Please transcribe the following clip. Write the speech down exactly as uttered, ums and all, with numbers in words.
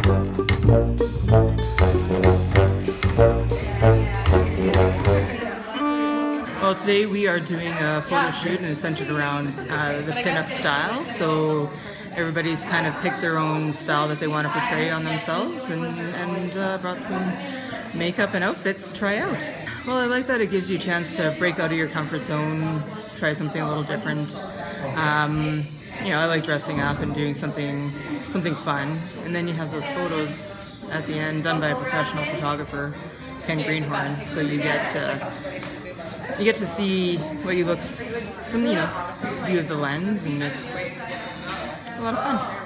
Well, today we are doing a photo shoot and it's centered around uh, the pinup style. So everybody's kind of picked their own style that they want to portray on themselves, and, and uh, brought some makeup and outfits to try out. Well, I like that it gives you a chance to break out of your comfort zone, try something a little different. Um, you know, I like dressing up and doing something, something fun. And then you have those photos at the end done by a professional photographer, Greenhorn. So you get to you get to see what you look from, you know, view of the lens, and it's a lot of fun.